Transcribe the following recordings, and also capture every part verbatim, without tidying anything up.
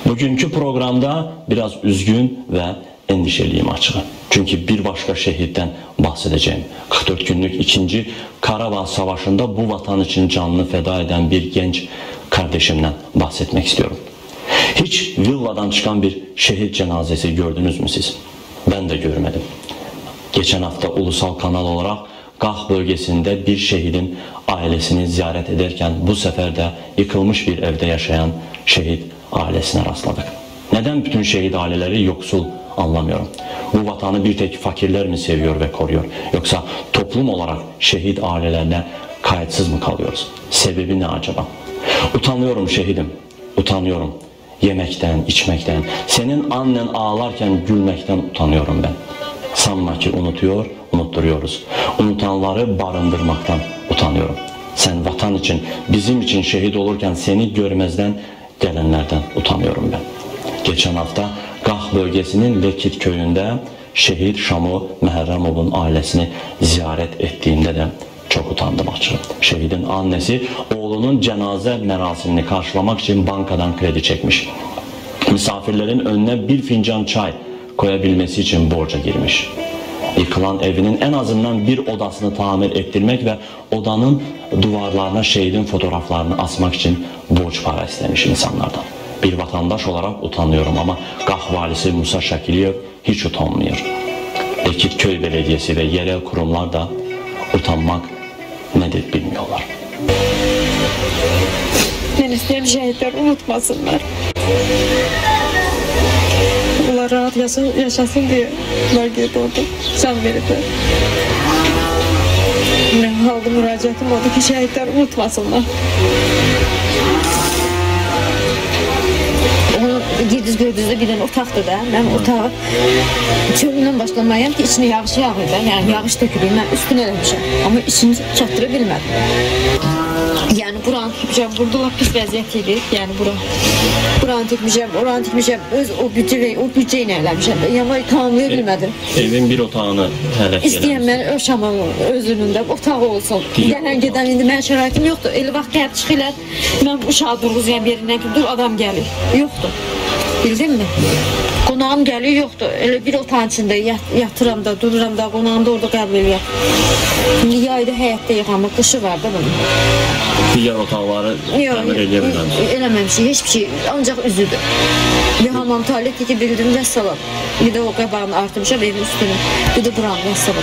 Bugünkü programda biraz üzgün ve endişeliyim açığı. Çünkü bir başka şehitten bahsedeceğim. kırk dört günlük ikinci Karabağ Savaşı'nda bu vatan için canını feda eden bir genç kardeşimden bahsetmek istiyorum. Hiç villadan çıkan bir şehit cenazesi gördünüz mü siz? Ben de görmedim. Geçen hafta ulusal kanal olarak Gah bölgesinde bir şehidin ailesini ziyaret ederken bu sefer de yıkılmış bir evde yaşayan şehit ailesine rastladık. Neden bütün şehit aileleri yoksul anlamıyorum. Bu vatanı bir tek fakirler mi seviyor ve koruyor? Yoksa toplum olarak şehit ailelerine kayıtsız mı kalıyoruz? Sebebi ne acaba? Utanıyorum şehidim, utanıyorum. Yemekten, içmekten, senin annen ağlarken gülmekten utanıyorum ben. Sanma ki unutuyor, unutturuyoruz. Unutanları barındırmaktan utanıyorum. Sen vatan için, bizim için şehit olurken seni görmezden gelenlerden utanıyorum ben. Geçen hafta Gah bölgesinin Lekit köyünde şehit Şamo Meherremov'un ailesini ziyaret ettiğimde de çok utandım açığı. Şehidin annesi oğlunun cenaze merasimini karşılamak için bankadan kredi çekmiş. Misafirlerin önüne bir fincan çay koyabilmesi için borca girmiş. Yıkılan evinin en azından bir odasını tamir ettirmek ve odanın duvarlarına şehidin fotoğraflarını asmak için borç para istemiş insanlardan. Bir vatandaş olarak utanıyorum ama Gah valisi Musa Şakiliyev hiç utanmıyor. Lekit Köy Belediyesi ve yerel kurumlar da utanmak nedir bilmiyorlar. Ben istedim şehitler unutmasınlar. Onlar rahat yaşasın diye bunlar gelip orada can verirler. Ne halde müracaatım oldu ki şehitler unutmasınlar. Girdiz gördüğünüzde bir tane otaktı da. Ben otağı çölünden başlamayayım ki içine yağış yağıyor da. Yani yağış dökülüyor. Ben üstüne elemişim. Ama içini çattırabilmedim. Yani buranı tikmişim. Burada pis vəziyyətiydi. Yani buranı. Buranı tikmişim, oranı tikmişim. Öz o bütçe ve o bütçeyle eləmişim. Yani tamamlayabilmedim. Evin bir otağını hələt İstəyəm mən Şamın özünün də otağı olsun. Gələn gedən indi mən şəraitim yoxdur. Elə vaxt gəlib çıxırlar. Mən uşağı durğuzlayan birindən ki, dur adam gəlir. Yoxdur. Bildin mi? Qonağım gəlir, yoxdur. Elə bir otağın içində yat, yatıram da, dururam da, qonağım da orada qəbul eləyər. İndi yayda həyətdə yıxamır, qışı var da bunun. Diğer otaqları təmir eləyə bilməmişsiniz? Eləməmişik, heç bir şey, ancaq üzüdür. Bir hamam tualet iki bildim və salam. Bir də o qabağını artırmışam evin üstünü. Bir də buram və salam.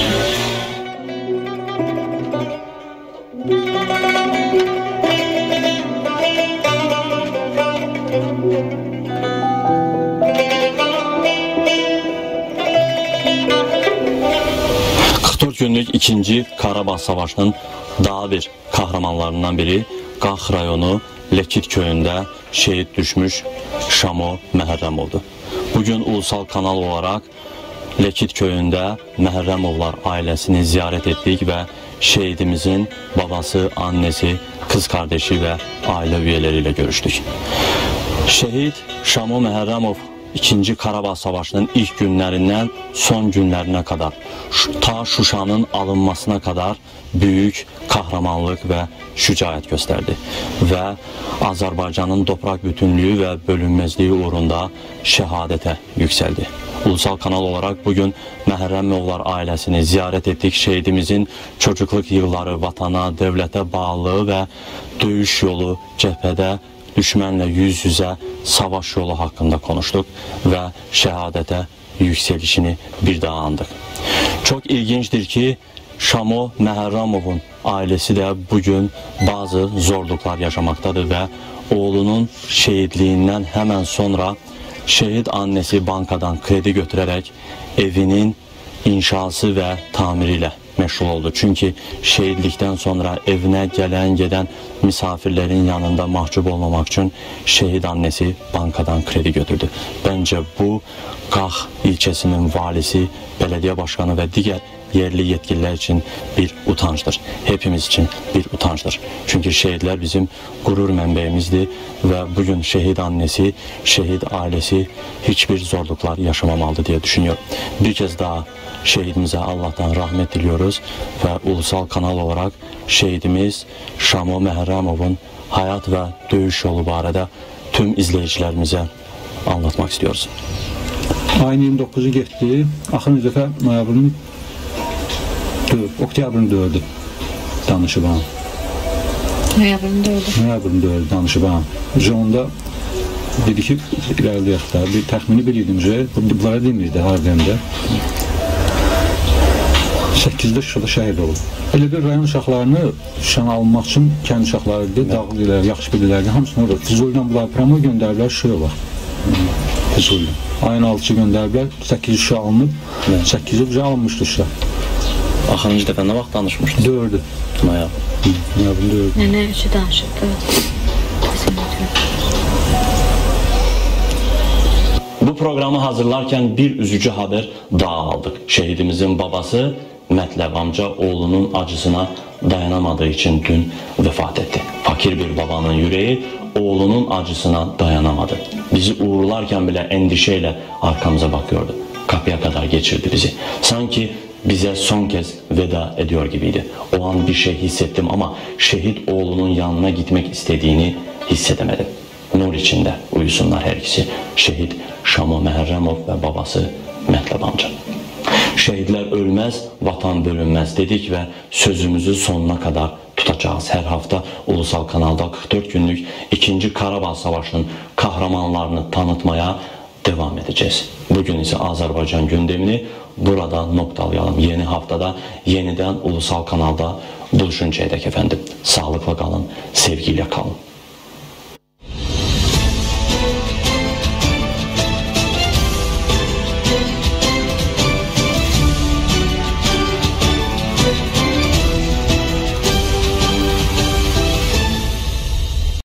kırk dört günlük ikinci Karabağ Savaşı'nın daha bir kahramanlarından biri Gah rayonu Lekit köyünde şehit düşmüş Şamo Meherremov'du. Bugün ulusal kanal olarak Lekit köyünde Meherremovlar ailesini ziyaret ettik ve şehidimizin babası, annesi, kız kardeşi ve aile üyeleriyle görüştük. Şehit Şamo Meherremov ikinci Karabağ Savaşı'nın ilk günlerinden son günlerine kadar, ta Şuşa'nın alınmasına kadar büyük kahramanlık ve şücaət gösterdi. Ve Azerbaycan'ın toprak bütünlüğü ve bölünmezliği uğrunda şehadete yükseldi. Ulusal kanal olarak bugün Meherremovlar ailesini ziyaret ettik. Şehidimizin çocukluk yılları, vatana, devlete bağlılığı ve döyüş yolu cephede düşmanla yüz yüze savaş yolu hakkında konuştuk ve şehadete yükselişini bir daha andık. Çok ilginçtir ki Şamo Meherremov'un ailesi de bugün bazı zorluklar yaşamaktadır ve oğlunun şehitliğinden hemen sonra şehit annesi bankadan kredi götürerek evinin inşası ve tamiriyle meşgul oldu. Çünkü şehitlikten sonra evine gelen giden misafirlerin yanında mahcup olmamak için şehit annesi bankadan kredi götürdü. Bence bu Gah ilçesinin valisi, belediye başkanı ve diğer yerli yetkililer için bir utançtır. Hepimiz için bir utançtır. Çünkü şehitler bizim gurur mənbəyimizdir ve bugün şehit annesi, şehit ailesi hiçbir zorluklar yaşamamalıdır diye düşünüyorum. Bir kez daha şehidimize Allah'tan rahmet diliyoruz ve ulusal kanal olarak şehidimiz Şamo Meherremov'un hayat ve döyüş yolu barədə tüm izleyicilerimize anlatmak istiyoruz? Ayın iyirmi dokuzu getdi. Axırıncı dəfə noyabrın oktyabrın dördü danışıb ha. Noyabrın dördü. Noyabrın dördü danışıb ha. Onda dedi ki, ilerləyək da, bir təxmini bilirdim ki, bunlara demirdi hardayımda. səkkiz Şuşada şəhid olub. Elə bir rayon uşaqlarını Şuşana alınmaq üçün kənd uşaqları idi, dağlı ilə, yaxşı bilirlərdi, hamısını orada. Füzuli ilə bunlar promo göndəriblər Şuşaya bax. Füzuli. Ayın altısı göndəriblər, səkkiz Şuşa alınıb, səkkiz Şuşa alınmışdı Şuşa. Axırıncı dəfə nə vaxt danışmışdınız? Dördü. Noyabr. Noyabrın dördü. Nənə üçü danışıbdı. Bu programı hazırlarken bir üzücü haber daha aldık. Şehidimizin babası Mətləb amca oğlunun acısına dayanamadığı için dün vefat etti. Fakir bir babanın yüreği oğlunun acısına dayanamadı. Bizi uğurlarken bile endişeyle arkamıza bakıyordu. Kapıya kadar geçirdi bizi. Sanki bize son kez veda ediyor gibiydi. O an bir şey hissettim ama şehit oğlunun yanına gitmek istediğini hissedemedim. Nur içinde uyusunlar her ikisi. Şehit Şamo Məhərrəmov ve babası Mətləb amca. Şehitler ölmez, vatan bölünmez dedik ve sözümüzü sonuna kadar tutacağız. Her hafta Ulusal Kanal'da kırk dört günlük ikinci Karabağ Savaşı'nın kahramanlarını tanıtmaya devam edeceğiz. Bugün ise Azerbaycan gündemini burada noktalayalım. Yeni haftada yeniden Ulusal Kanal'da buluşuncaya dek efendim. Sağlıkla kalın, sevgiyle kalın.